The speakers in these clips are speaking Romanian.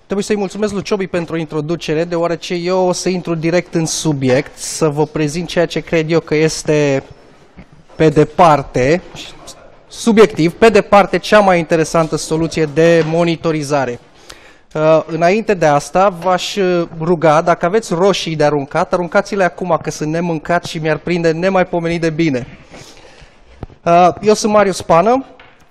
Trebuie să-i mulțumesc lui Ciobi pentru introducere, deoarece eu o să intru direct în subiect, să vă prezint ceea ce cred eu că este, pe departe, subiectiv, pe departe, cea mai interesantă soluție de monitorizare. Înainte de asta, v-aș ruga, dacă aveți roșii de aruncat, aruncați-le acum, că sunt nemâncat și mi-ar prinde nemaipomenit de bine. Eu sunt Marius Pană.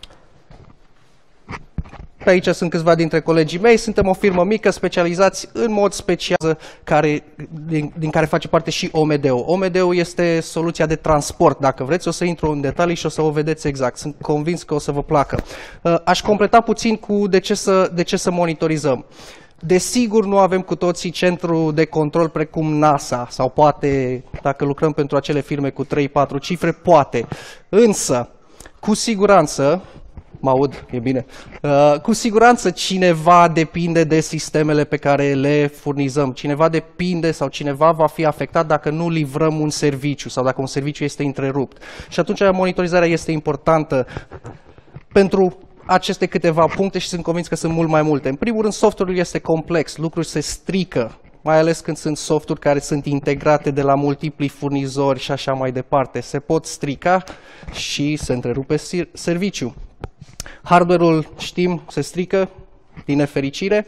Pe aici sunt câțiva dintre colegii mei. Suntem o firmă mică, specializați în mod special, din care face parte și OMD-ul. OMD-ul este soluția de transport. Dacă vreți, o să intru în detalii și o să o vedeți exact. Sunt convins că o să vă placă. Aș completa puțin cu de ce să monitorizăm. Desigur, nu avem cu toții centru de control precum NASA, sau poate, dacă lucrăm pentru acele firme cu 3-4 cifre, poate. Însă, cu siguranță, mă aud, e bine, cu siguranță cineva depinde de sistemele pe care le furnizăm. Cineva depinde sau cineva va fi afectat dacă nu livrăm un serviciu sau dacă un serviciu este întrerupt. Și atunci monitorizarea este importantă pentru aceste câteva puncte și sunt convins că sunt mult mai multe. În primul rând, software-ul este complex, lucruri se strică, mai ales când sunt softuri care sunt integrate de la multipli furnizori și așa mai departe. Se pot strica și se întrerupe serviciul. Hardware-ul, știm, se strică, din nefericire.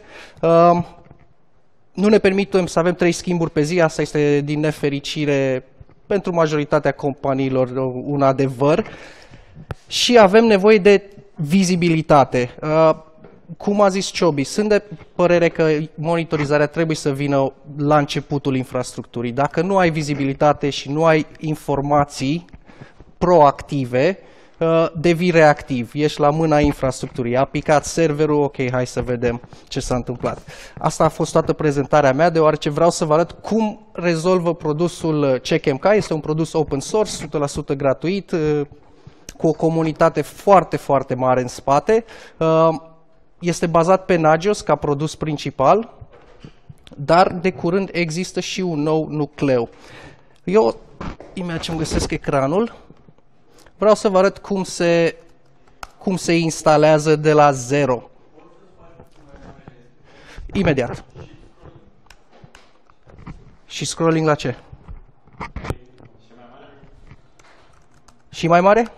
Nu ne permitem să avem 3 schimburi pe zi, asta este din nefericire pentru majoritatea companiilor un adevăr. Și avem nevoie de vizibilitate. Cum a zis Ciobi, sunt de părere că monitorizarea trebuie să vină la începutul infrastructurii. Dacă nu ai vizibilitate și nu ai informații proactive, devii reactiv, ești la mâna infrastructurii, a picat serverul, ok, hai să vedem ce s-a întâmplat. Asta a fost toată prezentarea mea, deoarece vreau să vă arăt cum rezolvă produsul CheckMK. Este un produs open source, 100% gratuit, cu o comunitate foarte, foarte mare în spate. Este bazat pe Nagios ca produs principal, dar de curând există și un nou nucleu. Eu, imediat ce îmi găsesc ecranul, vreau să vă arăt cum se instalează de la zero. Imediat. Și scrolling la ce? Și mai mare?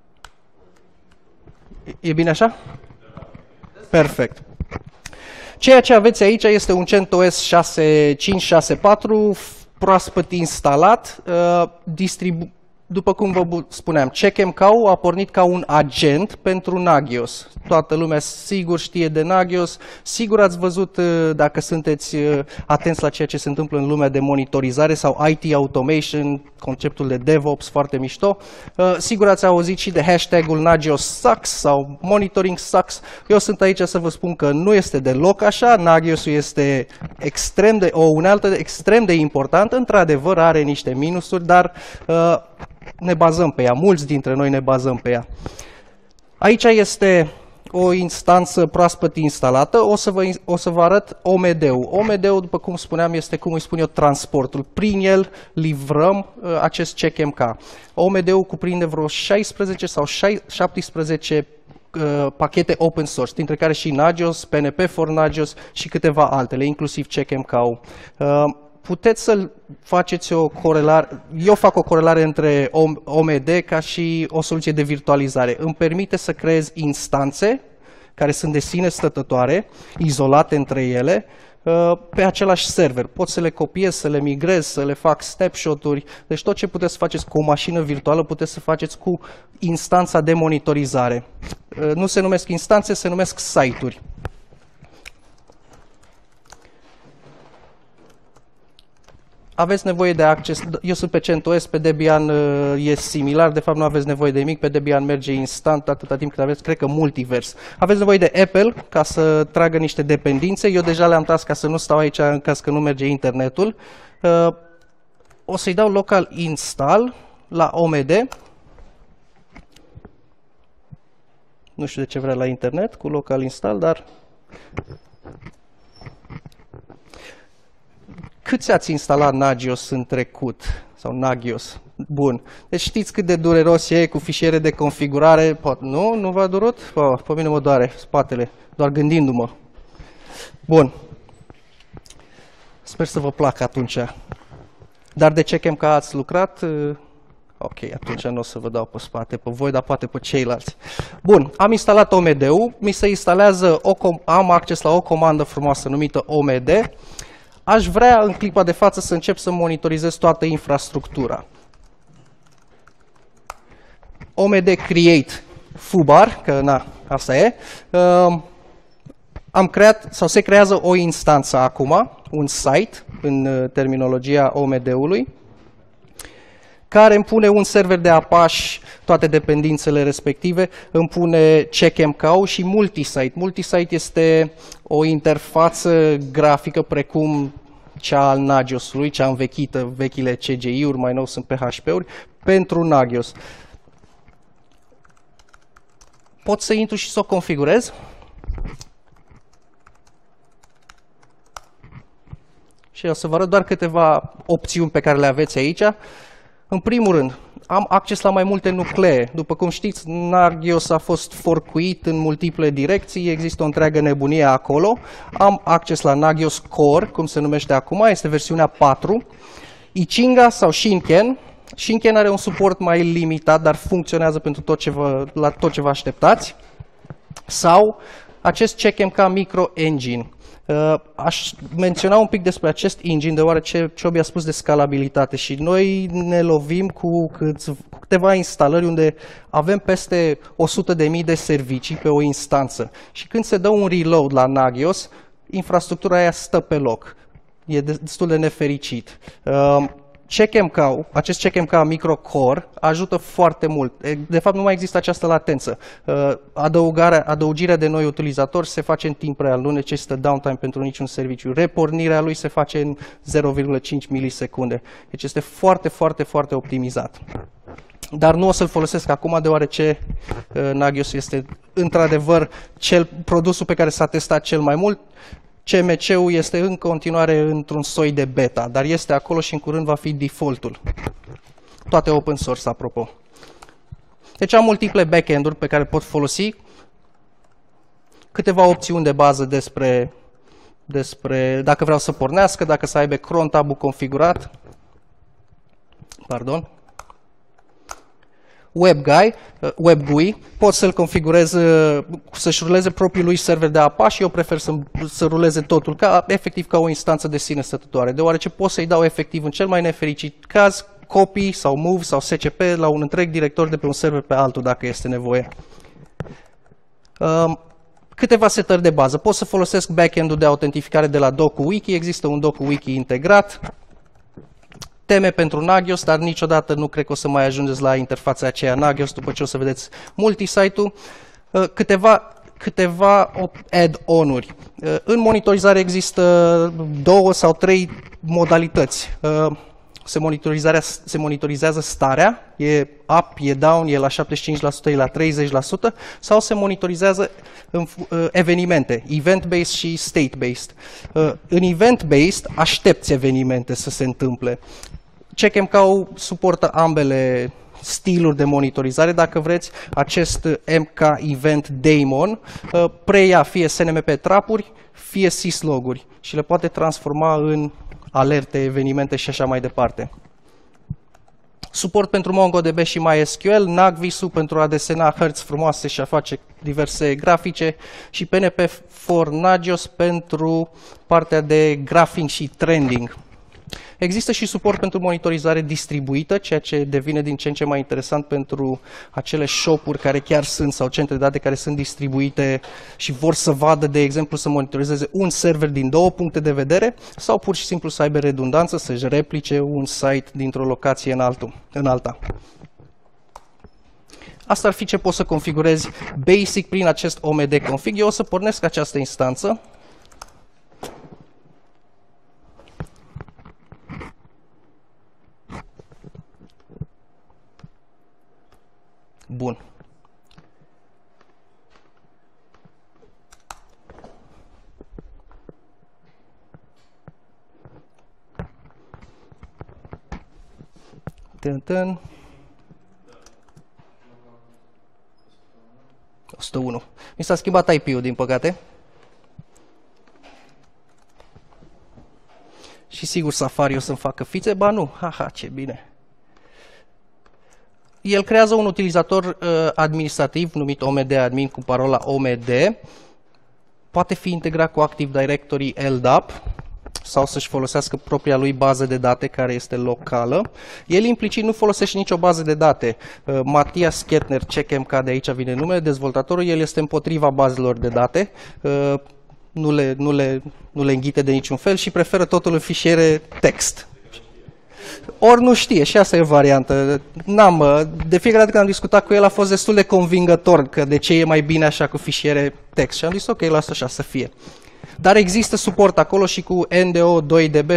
E bine așa? Perfect. Ceea ce aveți aici este un CentOS 6564 proaspăt instalat, după cum vă spuneam, CheckMK-ul a pornit ca un agent pentru Nagios. Toată lumea sigur știe de Nagios, sigur ați văzut, dacă sunteți atenți la ceea ce se întâmplă în lumea de monitorizare sau IT automation, conceptul de DevOps foarte mișto, sigur ați auzit și de hashtag-ul Nagios sucks sau monitoring sucks. Eu sunt aici să vă spun că nu este deloc așa, Nagios-ul este o unealtă extrem de importantă, într-adevăr are niște minusuri, dar ne bazăm pe ea, mulți dintre noi ne bazăm pe ea. Aici este o instanță proaspăt instalată, o să vă arăt OMD-ul. OMD-ul, după cum spuneam, este, cum îi spun eu, transportul. Prin el livrăm acest CheckMK. OMD-ul cuprinde vreo 16 sau 17 pachete open source, dintre care și Nagios, PNP for Nagios și câteva altele, inclusiv CheckMK-ul. Puteți să faceți o corelare, eu fac o corelare între OMD ca și o soluție de virtualizare. Îmi permite să creez instanțe care sunt de sine stătătoare, izolate între ele, pe același server. Pot să le copiez, să le migrez, să le fac snapshot-uri. Deci tot ce puteți să faceți cu o mașină virtuală, puteți să faceți cu instanța de monitorizare. Nu se numesc instanțe, se numesc site-uri. Aveți nevoie de acces, eu sunt pe CentOS, pe Debian e similar, de fapt nu aveți nevoie de nimic, pe Debian merge instant atâta timp cât aveți, cred că multivers. Aveți nevoie de Apple ca să tragă niște dependențe, eu deja le-am tras ca să nu stau aici în caz că nu merge internetul. O să-i dau local install la OMD. Nu știu de ce vrea la internet cu local install, dar... Câți ați instalat Nagios în trecut? Sau Nagios? Bun. Deci știți cât de dureros e cu fișiere de configurare? Nu? Nu v-a durut? Pe mine mă doare spatele, doar gândindu-mă. Bun. Sper să vă placă atunci. Dar de ce că ați lucrat? Ok, atunci nu o să vă dau pe spate pe voi, dar poate pe ceilalți. Bun, am instalat OMD-ul, mi se instalează, am acces la o comandă frumoasă numită OMD. Aș vrea în clipa de față să încep să monitorizez toată infrastructura. OMD create foobar, că na, asta e. Am creat, sau se creează o instanță acum, un site, în terminologia OMD-ului, care îmi pune un server de Apache, toate dependențele respective, îmi pune CheckMKO și multisite. Multisite este o interfață grafică precum cea al Nagios-ului, cea învechită, vechile CGI-uri, mai nou sunt PHP-uri, pentru Nagios. Pot să intru și să o configurez. Și o să vă arăt doar câteva opțiuni pe care le aveți aici. În primul rând, am acces la mai multe nuclee. După cum știți, Nagios a fost forcuit în multiple direcții, există o întreagă nebunie acolo. Am acces la Nagios Core, cum se numește acum, este versiunea 4. Icinga sau Shinken. Shinken are un suport mai limitat, dar funcționează pentru la tot ce vă așteptați. Sau acest CheckMK Micro Engine. Aș menționa un pic despre acest engine, deoarece Ciobi a spus de scalabilitate și noi ne lovim cu câteva instalări unde avem peste 100.000 de servicii pe o instanță. Și când se dă un reload la Nagios, infrastructura aia stă pe loc. E destul de nefericit. Acest CheckMK Micro Core ajută foarte mult. De fapt, nu mai există această latență. Adăugirea de noi utilizatori se face în timp real, nu necesită downtime pentru niciun serviciu. Repornirea lui se face în 0,5 milisecunde. Deci este foarte, foarte, foarte optimizat. Dar nu o să-l folosesc acum, deoarece Nagios este într-adevăr produsul pe care s-a testat cel mai mult. CMC-ul este în continuare într-un soi de beta, dar este acolo și în curând va fi default-ul. Toate open source, apropo. Deci am multiple backend-uri pe care pot folosi. Câteva opțiuni de bază despre dacă vreau să pornească, dacă să aibă cron tab-ul configurat. Pardon. WebGUI, pot să-l configurez, să-și ruleze propriul lui server de Apache. Eu prefer să ruleze totul efectiv ca o instanță de sine stătătoare, deoarece pot să-i dau efectiv în cel mai nefericit caz copy sau move sau SCP la un întreg director de pe un server pe altul dacă este nevoie. Câteva setări de bază. Pot să folosesc backend-ul de autentificare de la DocuWiki, există un DocuWiki integrat. Teme pentru Nagios, dar niciodată nu cred că o să mai ajungeți la interfața aceea Nagios după ce o să vedeți multisite-ul. Câteva add-on-uri. În monitorizare există 2 sau 3 modalități. Se monitorizează starea, e up, e down, e la 75%, e la 30%, sau se monitorizează evenimente, event-based și state-based. În event-based aștepți evenimente să se întâmple. CheckMK suportă ambele stiluri de monitorizare, dacă vreți. Acest MK Event Daemon preia fie SNMP trapuri, fie syslog-uri și le poate transforma în alerte, evenimente și așa mai departe. Suport pentru MongoDB și MySQL, Nagvis-ul pentru a desena hărți frumoase și a face diverse grafice și PNP for Nagios pentru partea de graphing și trending. Există și suport pentru monitorizare distribuită, ceea ce devine din ce în ce mai interesant pentru acele shop-uri care chiar sunt, sau centre de date care sunt distribuite și vor să vadă, de exemplu, să monitorizeze un server din 2 puncte de vedere sau pur și simplu să aibă redundanță, să-și replice un site dintr-o locație în alta. Asta ar fi ce poți să configurezi basic prin acest OMD config. Eu o să pornesc această instanță. Bun. Tân. 101. Mi s-a schimbat IP-ul, din păcate. Și sigur Safari o să-mi facă fițe, ba nu, haha, ce bine. El creează un utilizator administrativ numit OMD admin cu parola OMD. Poate fi integrat cu Active Directory LDAP sau să-și folosească propria lui bază de date care este locală. El implicit nu folosește nicio bază de date. Matthias Kettner, CheckMK, de aici vine numele, dezvoltatorul, el este împotriva bazelor de date. Nu le înghite de niciun fel și preferă totul în fișiere text. Ori nu știe, și asta e o variantă. De fiecare dată când am discutat cu el a fost destul de convingător că de ce e mai bine așa cu fișiere text. Și am zis ok, lasă așa să fie. Dar există suport acolo și cu NDO 2DB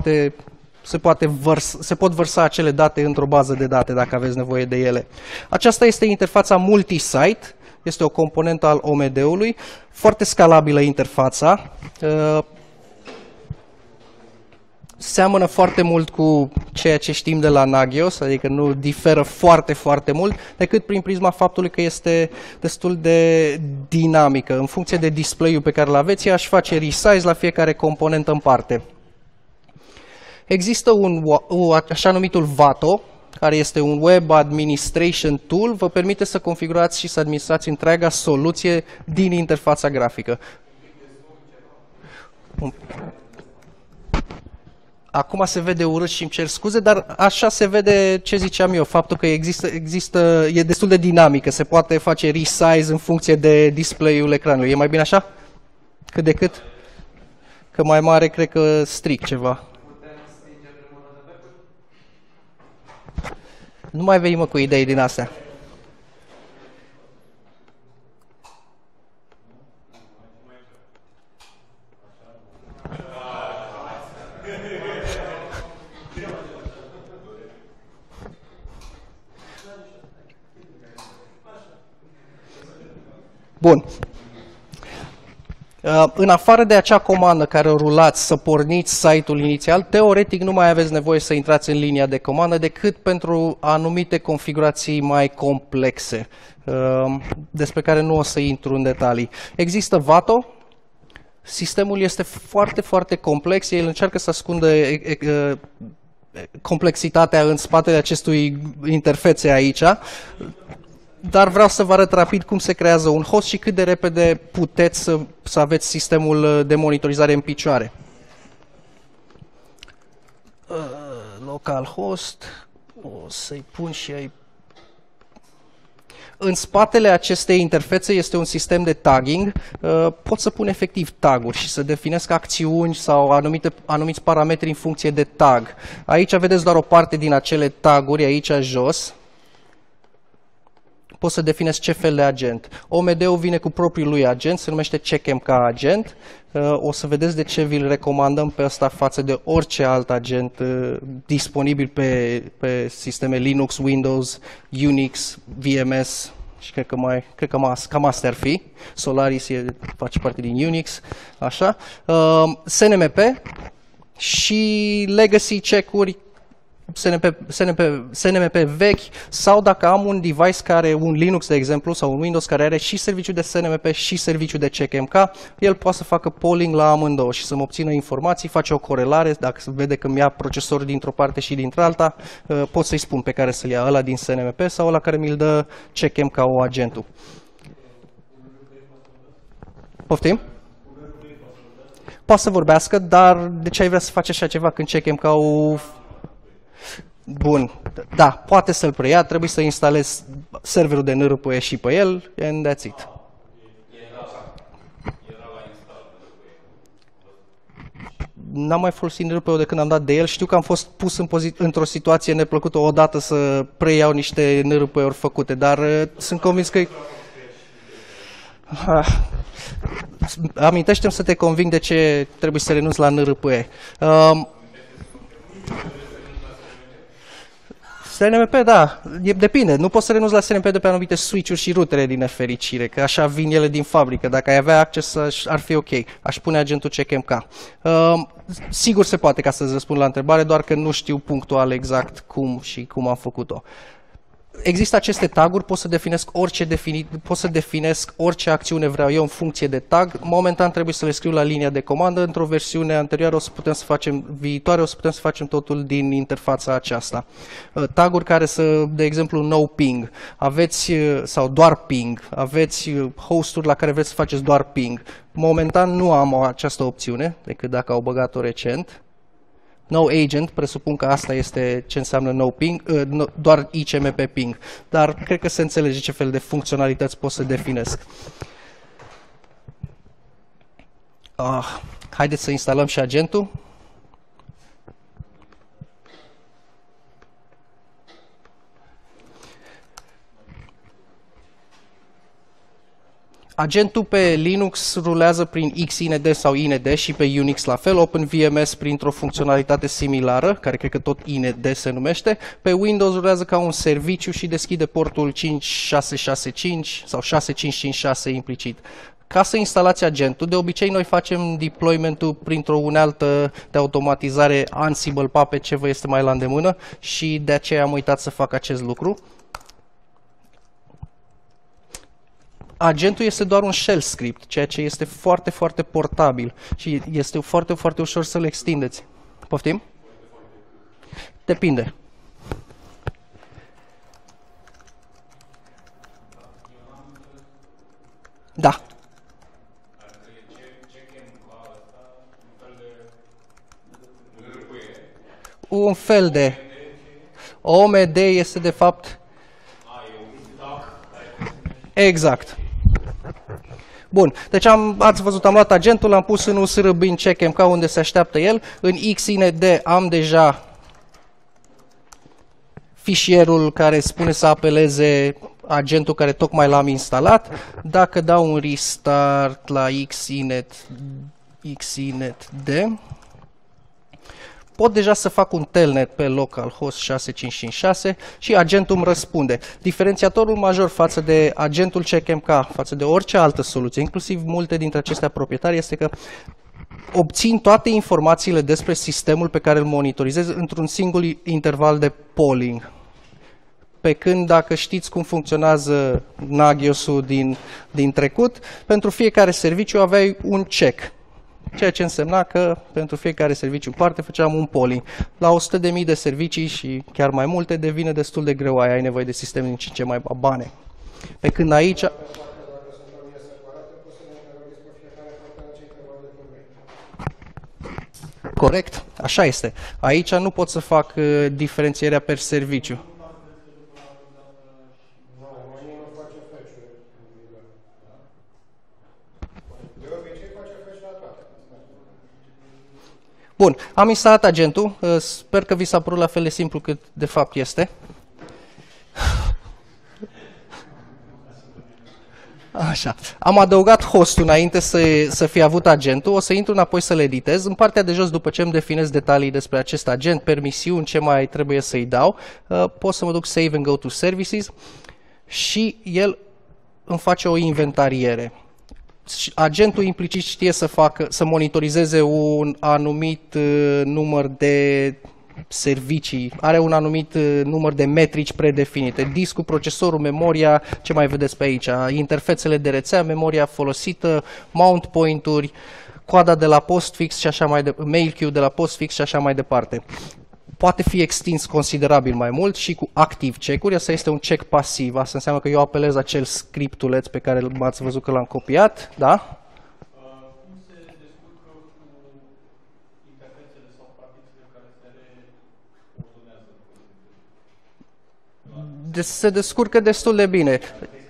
se pot vărsa acele date într-o bază de date dacă aveți nevoie de ele. Aceasta este interfața multi-site. Este o componentă al OMD-ului, foarte scalabilă interfața. Seamănă foarte mult cu ceea ce știm de la Nagios, adică nu diferă foarte, foarte mult, decât prin prisma faptului că este destul de dinamică. În funcție de display-ul pe care îl aveți, ea își face resize la fiecare componentă în parte. Există așa numitul VATO, care este un Web Administration Tool, vă permite să configurați și să administrați întreaga soluție din interfața grafică. Acum se vede urât și îmi cer scuze, dar așa se vede ce ziceam eu, faptul că e destul de dinamică, se poate face resize în funcție de display-ul ecranului. E mai bine așa? Cât de cât? Că mai mare cred că stric ceva. Nu mai vei, mă, cu idei din astea. Bun. În afară de acea comandă care o rulați să porniți site-ul inițial, teoretic nu mai aveți nevoie să intrați în linia de comandă decât pentru anumite configurații mai complexe, despre care nu o să intru în detalii. Există VATO, sistemul este foarte, foarte complex, el încearcă să ascundă complexitatea în spatele acestui interfețe aici, dar vreau să vă arăt rapid cum se creează un host și cât de repede puteți să aveți sistemul de monitorizare în picioare. Localhost, o să-i pun și ai. În spatele acestei interfețe este un sistem de tagging. Pot să pun efectiv taguri și să definesc acțiuni sau anumiți parametri în funcție de tag. Aici vedeți doar o parte din acele taguri, aici jos. Poți să definezi ce fel de agent. OMD-ul vine cu propriul lui agent, se numește CheckMK agent. O să vedeți de ce vi-l recomandăm pe ăsta față de orice alt agent disponibil pe sisteme Linux, Windows, Unix, VMS și cred că cam astea ar fi. Solaris face parte din Unix, așa. SNMP și legacy check-uri, SNMP vechi, sau dacă am un device un Linux, de exemplu, sau un Windows care are și serviciu de SNMP și serviciu de CheckMK, el poate să facă polling la amândouă și să-mi obțină informații, face o corelare, dacă se vede că îmi ia procesorul dintr-o parte și dintr-alta, pot să-i spun pe care să-l ia, ăla din SNMP sau ăla care mi-l dă CheckMK-ul agentul. Poftim? Poate să vorbească, dar de ce ai vrea să faci așa ceva când CheckMK-ul... Bun, da, poate să-l preia, trebuie să instalezi serverul de NRPE și pe el, and that's it. N-am mai folosit NRPE de când am dat de el, știu că am fost pus într-o situație neplăcută odată să preiau niște NRPE-uri făcute, dar sunt convins că... Amintește-mi să te conving de ce trebuie să renunți la NRPE. SNMP, da, depinde. Nu poți să renunți la SNMP de pe anumite switch-uri și rutere din nefericire, că așa vin ele din fabrică. Dacă ai avea acces, ar fi ok. Aș pune agentul CheckMK. Sigur se poate, ca să-ți răspund la întrebare, doar că nu știu punctual exact cum și cum am făcut-o. Există aceste taguri, pot să definesc orice acțiune vreau eu în funcție de tag. Momentan trebuie să le scriu la linia de comandă. Într-o versiune anterioară viitoare o să putem să facem totul din interfața aceasta. Taguri care de exemplu, no ping, sau doar ping, aveți hosturi la care vreți să faceți doar ping. Momentan nu am această opțiune, decât dacă au băgat-o recent. No agent, presupun că asta este ce înseamnă no ping, doar ICMP ping, dar cred că se înțelege ce fel de funcționalități pot să definesc. Haideți să instalăm și agentul. Agentul pe Linux rulează prin Xined sau Ined și pe Unix la fel, OpenVMS printr-o funcționalitate similară, care cred că tot Ined se numește. Pe Windows rulează ca un serviciu și deschide portul 5665 sau 6556 implicit. Ca să instalați agentul, de obicei noi facem deployment-ul printr-o unealtă de automatizare Ansible, Puppet, ce vă este mai la îndemână și de aceea am uitat să fac acest lucru. Agentul este doar un shell script, ceea ce este foarte, foarte portabil și este foarte, foarte ușor să-l extindeți. Poftim? Depinde. Da. Un fel de... OMD este de fapt... Exact. Bun, deci ați văzut, am luat agentul, l-am pus în USR bin checkmk unde se așteaptă el. În Xined am deja fișierul care spune să apeleze agentul care tocmai l-am instalat. Dacă dau un restart la Xined, pot deja să fac un telnet pe localhost 6556 și agentul îmi răspunde. Diferențiatorul major față de agentul checkmk, față de orice altă soluție, inclusiv multe dintre acestea proprietare, este că obțin toate informațiile despre sistemul pe care îl monitorizez într-un singur interval de polling. Pe când, dacă știți cum funcționează Nagios-ul din trecut, pentru fiecare serviciu aveai un check. Ceea ce însemna că pentru fiecare serviciu în parte făceam un polling. La 100.000 de servicii și chiar mai multe devine destul de greu, ai nevoie de sisteme din ce mai babane. Pe când aici... Corect, așa este. Aici nu pot să fac diferențierea per serviciu. Bun, am instalat agentul, sper că vi s-a părut la fel de simplu cât de fapt este. Așa. Am adăugat hostul înainte să fie avut agentul, o să intru înapoi să-l editez. În partea de jos, după ce îmi definez detalii despre acest agent, permisiuni, ce mai trebuie să-i dau, pot să mă duc Save and Go to Services și el îmi face o inventariere. Agentul implicit știe să monitorizeze un anumit număr de servicii, are un anumit număr de metrici predefinite. Discul, procesorul, memoria, ce mai vedeți pe aici, interfețele de rețea, memoria folosită, mount point-uri, coada de la postfix și așa mai departe, mail queue de la postfix și așa mai departe. Poate fi extins considerabil mai mult și cu active check-uri. Asta este un check pasiv. Asta înseamnă că eu apelez acel scriptuleț pe care ați văzut că l-am copiat. Da? Cum se descurcă cu interfețele sau practicile care se reordonează? Se descurcă destul de bine.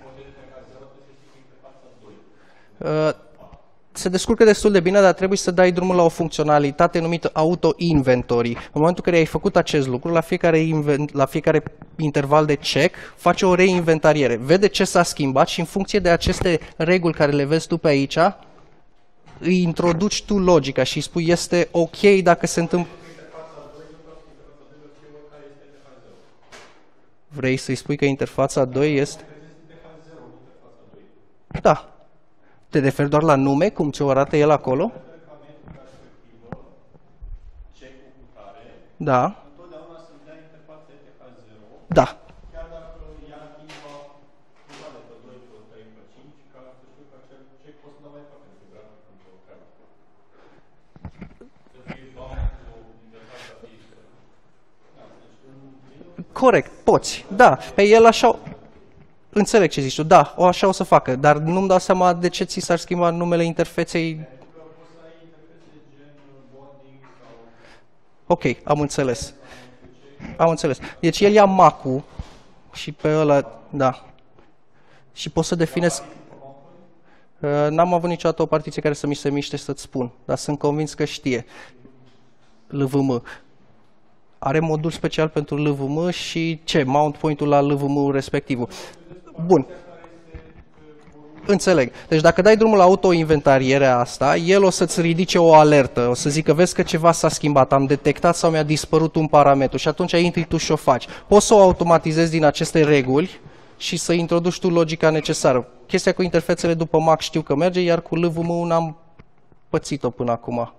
Se descurcă destul de bine, dar trebuie să dai drumul la o funcționalitate numită auto-inventory. În momentul în care ai făcut acest lucru, la fiecare interval de check, face o reinventariere. Vede ce s-a schimbat și în funcție de aceste reguli care le vezi tu pe aici, îi introduci tu logica și îi spui este ok dacă se întâmplă. Vrei să-i spui că interfața 2 este? Da. Te referi doar la nume, cum ți-o arată el acolo? Da. Întotdeauna să-mi dea interfața TH0. Da. Chiar dacă Corect, poți, da. Pe el așa... Înțeleg ce zici tu, da, așa o să facă, dar nu-mi dau seama de ce ți s-ar schimba numele interfeței. Ok, am înțeles. Am înțeles. Deci el ia Mac-ul și pe ăla, da. Și poți să definezi... N-am avut niciodată o partiție care să mi se miște să-ți spun, dar sunt convins că știe. LVM. Are modul special pentru LVM și ce? Mount point-ul la LVM-ul respectivul. Bun. Înțeleg. Deci dacă dai drumul la auto-inventarierea asta, el o să-ți ridice o alertă, o să zică, vezi că ceva s-a schimbat, am detectat sau mi-a dispărut un parametru și atunci intri tu și o faci. Poți să o automatizezi din aceste reguli și să introduci tu logica necesară. Chestia cu interfețele după Mac știu că merge, iar cu LVM n-am pățit-o până acum.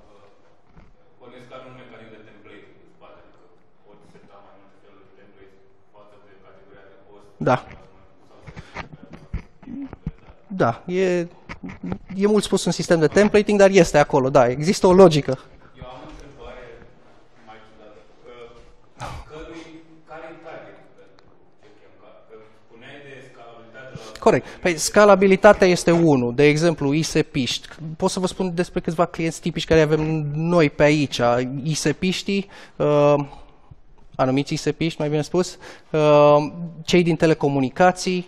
Da. Da, e mult spus un sistem de templating, dar este acolo, da, există o logică. Eu am o întrebare mai ciudată. Care-i target pentru CCMK? Că spuneai de scalabilitate la... Corect. Păi scalabilitatea este unul. De exemplu, ISP-iști. Pot să vă spun despre câțiva clienți tipici care avem noi pe aici. ISP-iștii, anumiți ISP-iști, mai bine spus, cei din telecomunicații.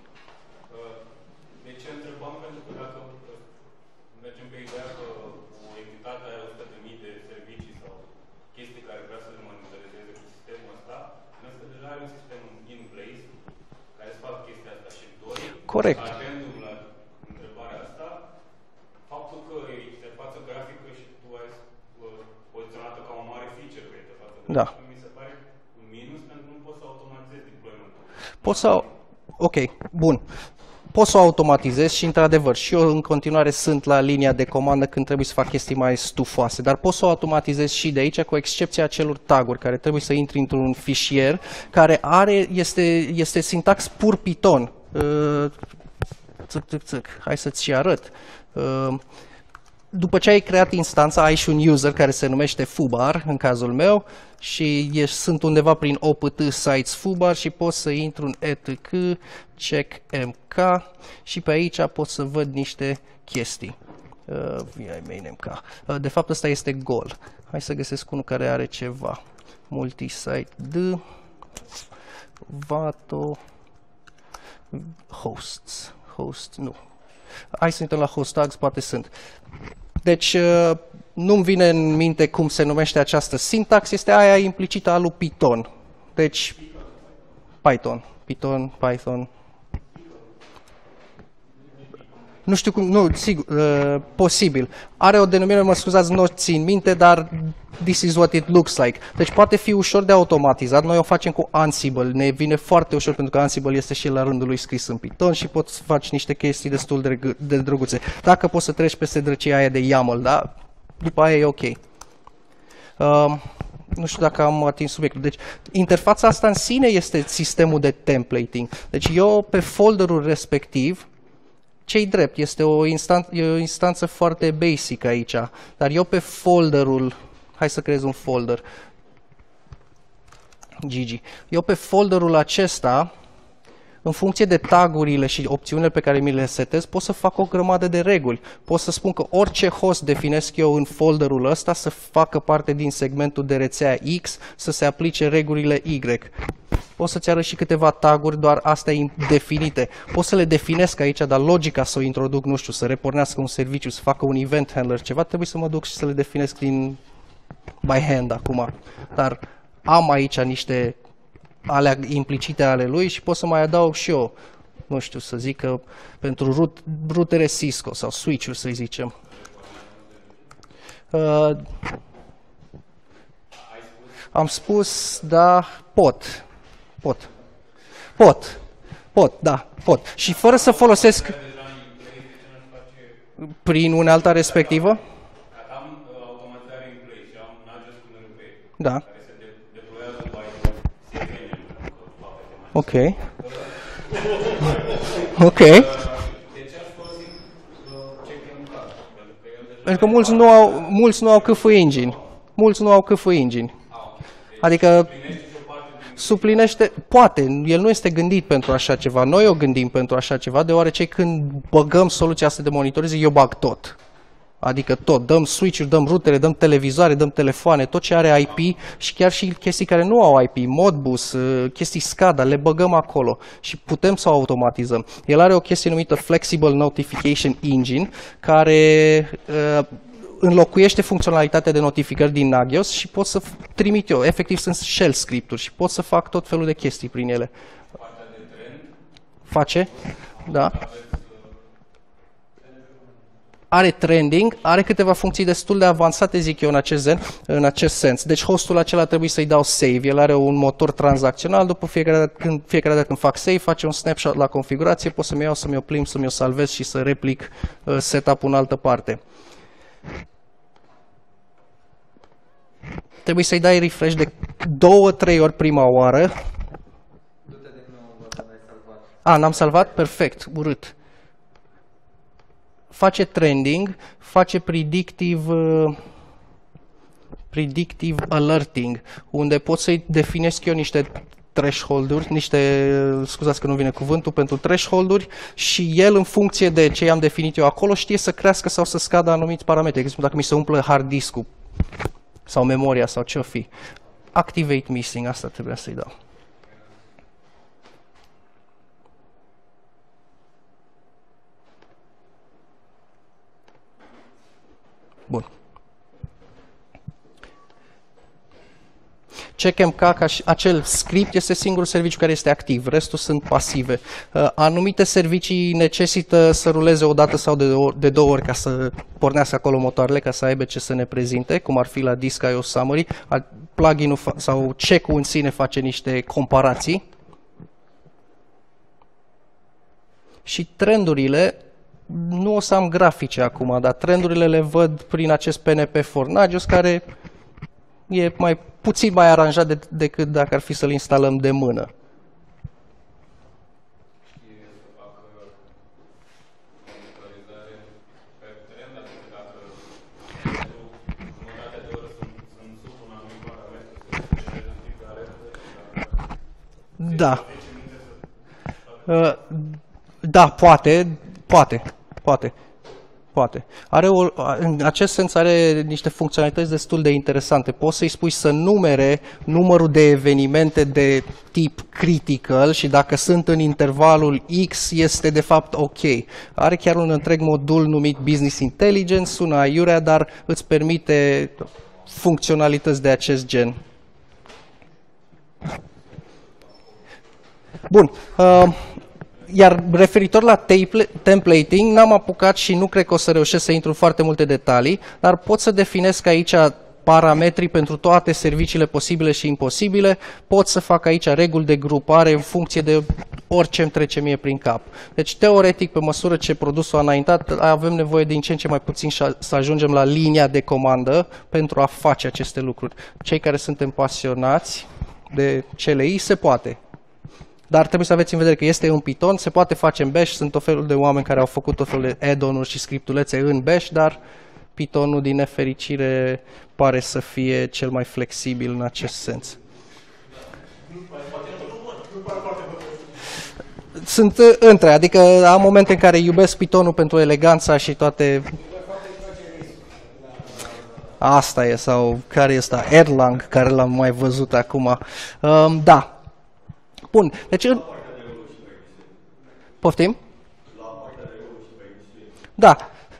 Corect. Atendu-mi la întrebarea asta, faptul că e interfață grafică și tu ai poziționată ca o mare feature pe interfață grafică, mi se pare un minus pentru că nu poți să automatizezi deployment-ul. Poți să... Ok, bun. Poți să o automatizezi și, într-adevăr, și eu în continuare sunt la linia de comandă când trebuie să fac chestii mai stufoase, dar poți să o automatizezi și de aici, cu excepția acelor taguri care trebuie să intri într-un fișier care este sintax pur Python. Hai să-ți și arăt. După ce ai creat instanța, ai și un user care se numește foobar, în cazul meu, și sunt undeva prin opt sites foobar și pot să intru în etc check mk și pe aici pot să văd niște chestii. Main mk. De fapt, ăsta este gol. Hai să găsesc unul care are ceva. Multisite d vato hosts, nu. Hai să uităm la host tags, poate sunt. Deci, nu-mi vine în minte cum se numește această sintax, este aia implicită a lui Python. Deci, Python. Nu știu cum, nu, sigur, posibil. Are o denumire, mă scuzați, nu o țin minte, dar this is what it looks like. Deci poate fi ușor de automatizat. Noi o facem cu Ansible. Ne vine foarte ușor pentru că Ansible este și la rândul lui scris în Python și poți să faci niște chestii destul de drăguțe. Dacă poți să treci peste drăcia aia de YAML, da? După aia e ok. Nu știu dacă am atins subiectul. Deci, interfața asta în sine este sistemul de templating. Deci eu pe folderul respectiv, ce-i drept, este o instanță foarte basic aici, dar eu pe folderul, hai să creez un folder, Gigi, eu pe folderul acesta, în funcție de tagurile și opțiunile pe care mi le setez, pot să fac o grămadă de reguli. Pot să spun că orice host definesc eu în folderul ăsta să facă parte din segmentul de rețea X, să se aplice regulile Y. Pot să-ți arăt și câteva taguri, doar astea definite. Pot să le definesc aici, dar logica să o introduc, nu știu, să repornească un serviciu, să facă un event handler, ceva, trebuie să mă duc și să le definesc din by hand acum. Dar am aici niște alea implicite ale lui și pot să mai adaug și eu, nu știu, să zic că pentru rutere Cisco sau switch-uri, să zicem. Am spus, da, pot. Da, pot. Și fără să folosesc prin unealta respectivă? Am automatizare în play și am Nagios cu NLP, da. Care se deployează by CFN. Ok. De ce aș folosi CKMK? Pentru că mulți nu au CF engine. Adică suplinește, poate, el nu este gândit pentru așa ceva, noi o gândim pentru așa ceva, deoarece când băgăm soluția asta de monitorizare, eu bag tot. Adică tot, dăm switch-uri, dăm rutere, dăm televizoare, dăm telefoane, tot ce are IP și chiar și chestii care nu au IP, Modbus, chestii SCADA, le băgăm acolo și putem să o automatizăm. El are o chestie numită Flexible Notification Engine, care înlocuiește funcționalitatea de notificări din Nagios și pot să trimit eu, efectiv sunt shell scripturi și pot să fac tot felul de chestii prin ele. Face? Da. Are trending, are câteva funcții destul de avansate, zic eu, în acest sens. Deci hostul acela trebuie să-i dau save. El are un motor tranzacțional, după fiecare dată când fac save, face un snapshot la configurație, pot să-mi iau, să-mi o plimb, să-mi o salvez și să replic setup-ul în altă parte. Trebuie să-i dai refresh de 2-3 ori prima oară. N-am salvat? Perfect, urât. Face trending, face predictive alerting, unde pot să-i definesc eu niște threshold-uri, scuzați că nu vine cuvântul, pentru threshold-uri și el în funcție de ce am definit eu acolo știe să crească sau să scadă anumiți parametri. De exemplu, dacă mi se umplă hard disk-ul sau memoria sau ce-o fi. Activate missing, asta trebuia să-i dau. Bun. CheckMK, acel script, este singurul serviciu care este activ, restul sunt pasive. Anumite servicii necesită să ruleze o dată sau de 2 ori ca să pornească acolo motoarele, ca să aibă ce să ne prezinte, cum ar fi la Disk.io Summary. Plugin-ul sau check-ul în sine face niște comparații. Și trendurile, nu o să am grafice acum, dar trendurile le văd prin acest PNP for Nagios, care e puțin mai aranjat decât dacă ar fi să-l instalăm de mână. Da. Da, poate. În acest sens are niște funcționalități destul de interesante. Poți să-i spui să numere numărul de evenimente de tip critical și dacă sunt în intervalul X este de fapt ok. Are chiar un întreg modul numit Business Intelligence, sună aiurea, dar îți permite funcționalități de acest gen. Bun. Iar referitor la templating, n-am apucat și nu cred că o să reușesc să intru în foarte multe detalii, dar pot să definesc aici parametrii pentru toate serviciile posibile și imposibile, pot să fac aici reguli de grupare în funcție de orice îmi trece mie prin cap. Deci, teoretic, pe măsură ce produsul a înaintat, avem nevoie din ce în ce mai puțin să ajungem la linia de comandă pentru a face aceste lucruri. Cei care suntem pasionați de CLI, se poate. Dar trebuie să aveți în vedere că este un Python, se poate face în Bash, sunt tot felul de oameni care au făcut tot felul de add-on-uri și scriptulețe în Bash, dar Python-ul, din nefericire, pare să fie cel mai flexibil în acest sens. Sunt între, adică am momente în care iubesc Python-ul pentru eleganța și toate... Asta e, sau care e ăsta? Erlang, care l-am mai văzut acum. Da. Bun, deci... Poftim? Da.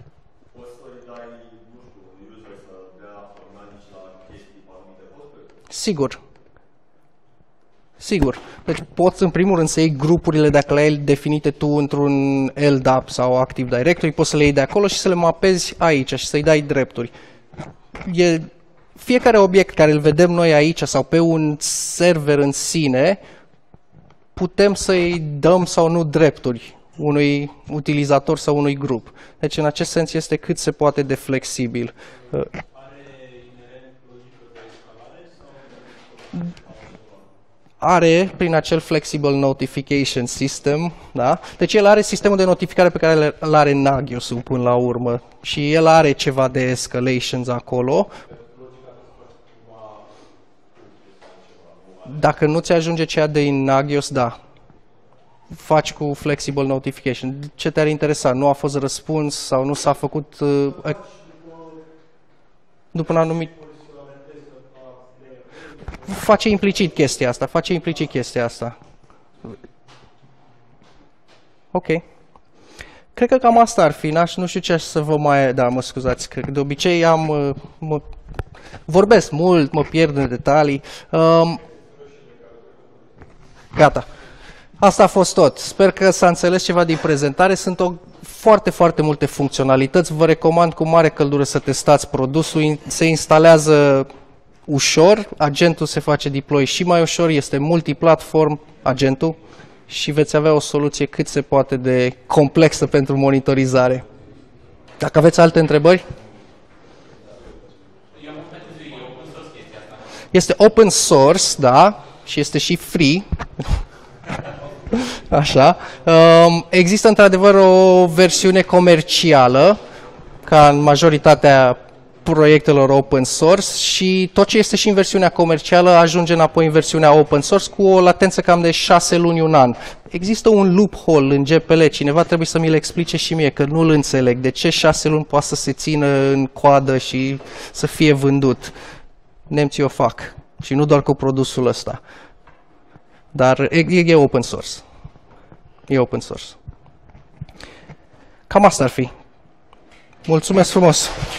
Sigur. Sigur. Deci poți în primul rând să iei grupurile, dacă le ai definite tu într-un LDAP sau Active Directory, poți să le iei de acolo și să le mapezi aici și să-i dai drepturi. Fiecare obiect care îl vedem noi aici sau pe un server în sine, putem să-i dăm sau nu drepturi unui utilizator sau unui grup. Deci în acest sens este cât se poate de flexibil. Are inerent logică de escalare sau... Are, prin acel Flexible Notification System, da? Deci el are sistemul de notificare pe care îl are Nagios până la urmă și el are ceva de escalations acolo. Dacă nu ți ajunge cea de Nagios, da. Faci cu Flexible Notification. Ce te-ar interesa? Nu a fost răspuns sau nu s-a făcut după un anumit... Face implicit chestia asta. Ok. Cred că cam asta ar fi, nu știu ce să vă mai... Da, mă scuzați, cred că de obicei vorbesc mult, mă pierd în detalii. Gata. Asta a fost tot. Sper că s-a înțeles ceva din prezentare. Sunt foarte, foarte multe funcționalități. Vă recomand cu mare căldură să testați produsul. Se instalează ușor, agentul se face deploy și mai ușor, este multiplatform agentul și veți avea o soluție cât se poate de complexă pentru monitorizare. Dacă aveți alte întrebări? Este open source, da, și este și free. Așa. Există într-adevăr o versiune comercială, ca în majoritatea proiectelor open source, și tot ce este și în versiunea comercială ajunge înapoi în versiunea open source cu o latență cam de 6 luni, un an. Există un loophole în GPL, cineva trebuie să mi-l explice și mie, că nu-l înțeleg. De ce 6 luni poate să se țină în coadă și să fie vândut? Nemții o fac. Și nu doar cu produsul ăsta. Dar e open source. E open source. Cam asta ar fi. Mulțumesc frumos!